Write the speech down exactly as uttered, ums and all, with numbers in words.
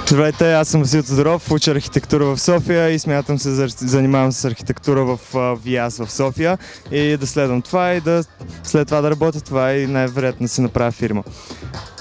Здравейте, аз съм Васил Тодоров, уча архитектура в София и смятам се да занимавам с архитектура в ВИАС в София и да следвам това и да след това да работя това и най-вероятно да си направя фирма.